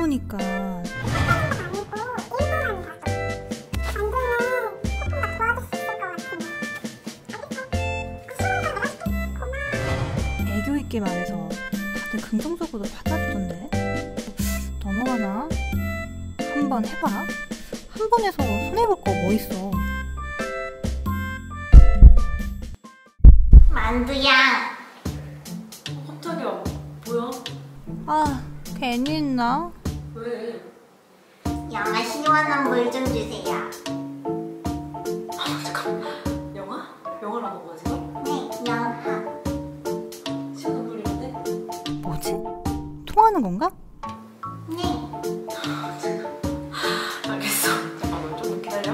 어려우니까. 애교 있게 말해서 다들 긍정적으로 받아주던데. 넘어가나? 한번 해봐. 한 번 해서 손해볼 거 뭐 있어. 만두야. 깜짝이야. 뭐야? 아, 괜히 했나? 왜? 영아 시원한 물 좀 주세요. 아, 잠깐만. 영화? 영화라고 뭐야 지금? 네, 영아. 시원한 물이런데? 뭐지? 통하는 건가? 네. 알겠어. 잠깐만 좀 기다려.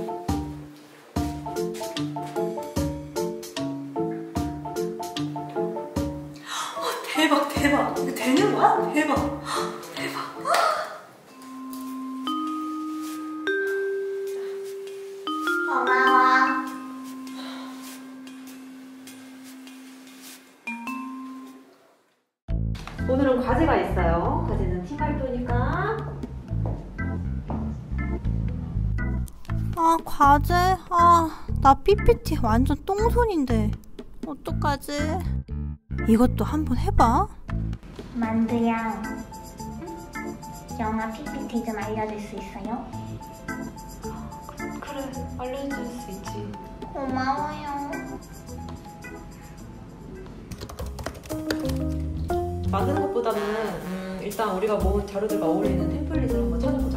대박 대박. 이거 되는 거야? 대박. 대박. 고마워. 오늘은 과제가 있어요. 과제는 팀 발표니까. 아, 과제? 아, 나 PPT 완전 똥손인데 어떡하지? 이것도 한번 해봐. 만두야. 영아 PPT 좀 알려줄 수 있어요? 그래, 알려줄 수 있지. 고마워요. 만드는 것보다는 일단 우리가 모은 자료들과 어울리는 템플릿을 한번 찾아보자.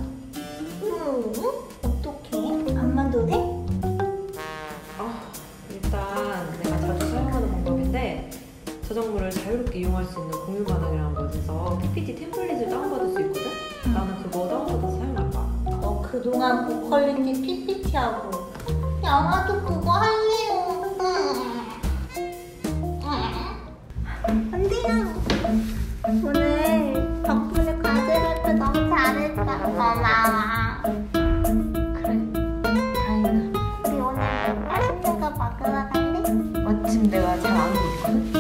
어떡해? 안 만져도 돼? 일단 내가 자주 사용하는 방법인데 저작물을 자유롭게 이용할 수 있는 공유 가능이라는 곳에서 PPT 템플릿을 다운받을 수 있거든? 나는 그거 다운받아서 사용할 거야. 그동안 고퀄리티 PPT 하고 영아도 그거 할래요. 안 돼요. 오늘 덕분에 과제 발표 너무 잘했어. 고마워. 그래, 다행이다. 우리 오늘 맛있는 거 먹으러 갈래? 마침 내가 잘 아는 곳 있거든?